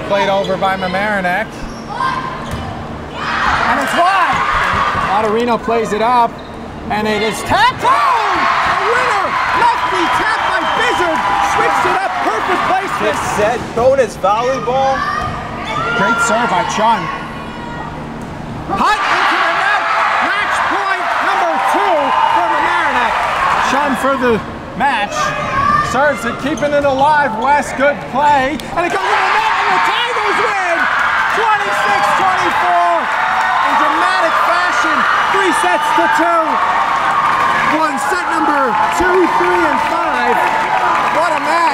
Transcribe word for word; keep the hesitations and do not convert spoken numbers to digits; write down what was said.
played over by Mamaroneck. And it's wide. Otterino plays it up, and it is tapped home! A winner! Lefty tap by Bizzard, switched it up, perfect placement. Get set, bonus volleyball. Great serve by Chun. Hut into the net, match point number two for Mamaroneck. Chun for the match, serves it, keeping it alive. West, good play, and it goes in the net, and the Tigers win! twenty-six twenty-four in dramatic fashion, three sets to two. Won set number two, three, and five. What a match!